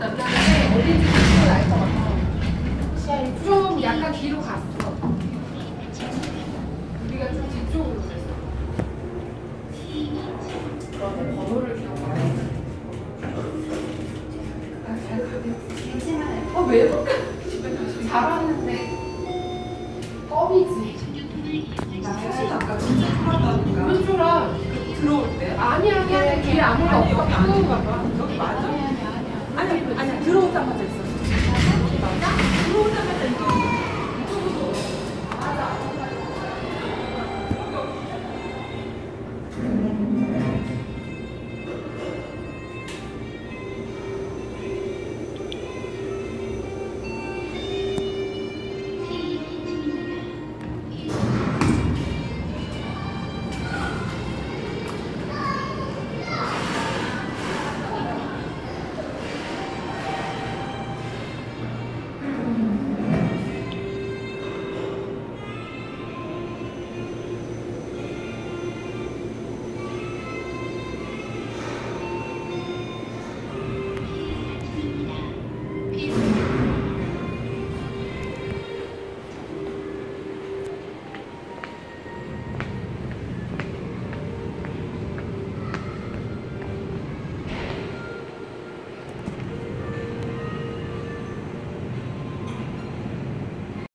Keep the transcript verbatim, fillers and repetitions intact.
안 나는데 어딘지 기억이 날 것 같아. 좀 약간 뒤로 갔어. 우리가 좀 뒤쪽으로 갔어. 너는 번호를 기억하고. 아, 잘 가겠지. 괜찮아요. 어, 왜 볼까? 잘하는데. 껌이지. 사실 아까 진짜 편하다니까. 왜 쫄아? 들어올 때? 아니, 아니, 아니. 뒤에 아무도 없었고. 여기 맞아?